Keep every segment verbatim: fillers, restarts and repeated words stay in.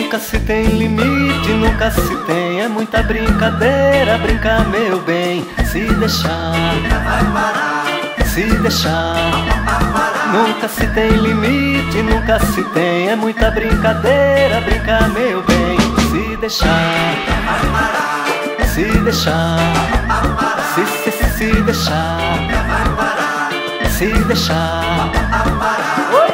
Nunca se tem limite, nunca se tem, é muita brincadeira, brincar meu bem. Se deixar, vai parar. Se deixar, nunca se tem limite, nunca se tem, é muita brincadeira, brincar meu bem. Se deixar, vai parar. Se deixar, se, se, se, se deixar, vai parar. Se deixar, vai parar. Oi!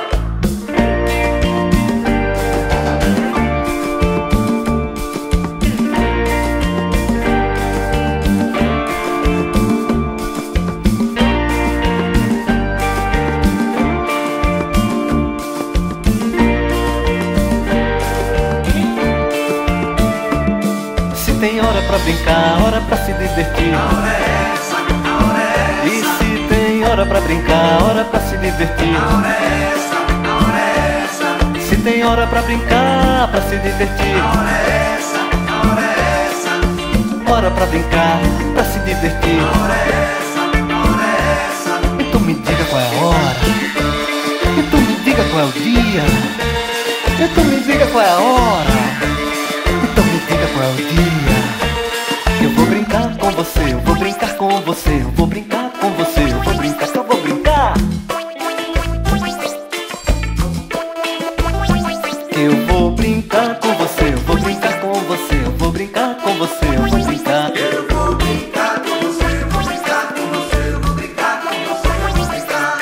Tem hora pra brincar, hora pra se divertir. A hora é essa, a hora é essa. E se tem hora pra brincar, hora pra se divertir. A hora é essa, a hora é essa. Se tem hora pra brincar, pra se divertir. A hora é essa, a hora é essa. Hora pra brincar, pra se divertir. A hora é essa, a hora é essa. Então me diga qual é a hora. Então me diga qual é o dia. Então me diga qual é a hora. Então me diga qual é o dia. Eu vou brincar com você, eu vou brincar com você, eu vou brincar com você, eu vou brincar, eu vou brincar. Eu vou brincar com você, eu vou brincar com você, eu vou brincar com você, eu vou brincar. Eu vou brincar com você, eu vou brincar com você, eu vou brincar com você, eu vou brincar.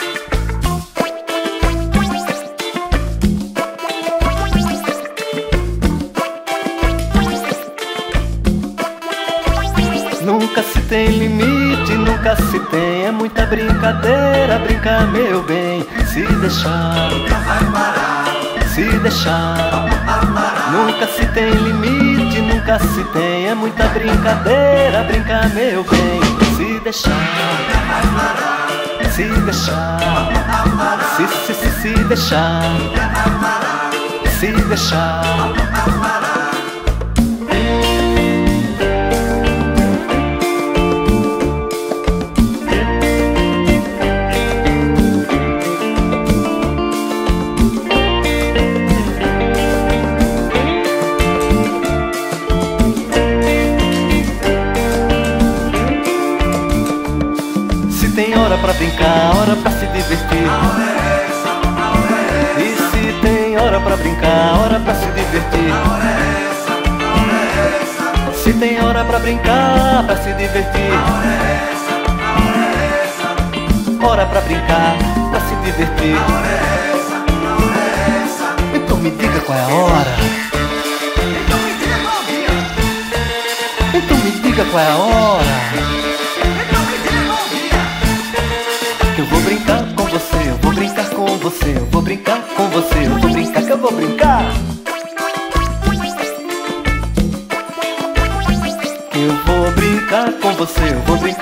Nunca se tem limite, nunca se tem, é muita brincadeira, brincar meu bem. Se deixar, Vai parar. se deixar, nunca se tem limite, nunca se tem, é muita brincadeira, brincar meu bem. Se deixar, Vai parar. se deixar, se, se, se, se deixar, Vai parar. se deixar. Vai parar. Tem hora pra brincar, hora pra se divertir. A hora é essa, a hora é essa. E se tem hora pra brincar, hora pra se divertir. A hora é essa, a hora é essa. Se tem hora pra brincar, pra se divertir. A hora é essa, a hora é essa. Hora pra brincar, pra se divertir. A hora é essa, a hora é essa. Então me diga qual é a hora. Então me diga qual dia. Então me diga qual é a hora. Então me diga qual dia. Que eu vou brincar com você, eu vou brincar com você, eu vou brincar com você, eu vou brincar, que eu vou brincar. Que eu vou brincar com você, eu vou brincar.